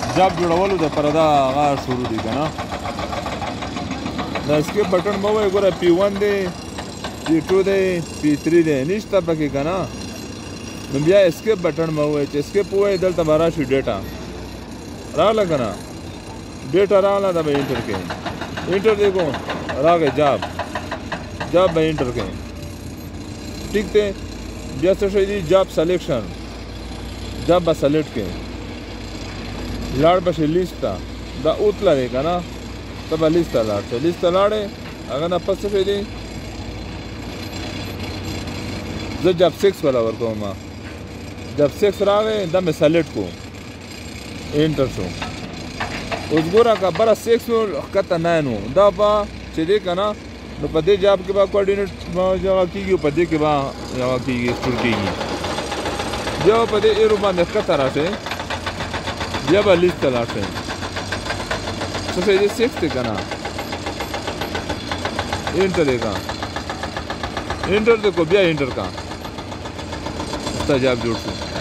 جاب جوړولو د پر دا هغه شروع دي که نه دا اسکیپ بټن مه وایي ګوره P1 دی P2 دی P3 دی نشته پکې که نه نو بیا اسکیپ بټن مه وایي چې اسکیپ ووایي دلته به راشي ډیټا راغله که نه ډیټا راغله دا به انټر کوي انټر دی کو راغی جاب به انټر کوي ٹھیک دی بیا څه شی دی جاب سلیکشن جاب به سلیکټ کوي لاړ بشي لیست ته دا اوتله دی که نه ته به لیست ته لاړ شې لیست ته لاړې هغه نه پس څه شی دی زه جاب 6 ولا ورکوم جاب 6 راغی دا مې سلیکټ کو انټر شو اوس ګوره که بره 6 و ښکته 9 و دا به چې دی که نه نو په دې جاب کې به کوارډینیټ هغه کېږي په دې کې به هغه کېږي سټور کېږي بیا به په دې ایرو باندې ښکته راشئ بیا به لیست ته لاړ شئ څه شی دی 6 دی که نه انټر یې کا انټر دی کو بیا انټر کا ستا جاب جوړ شو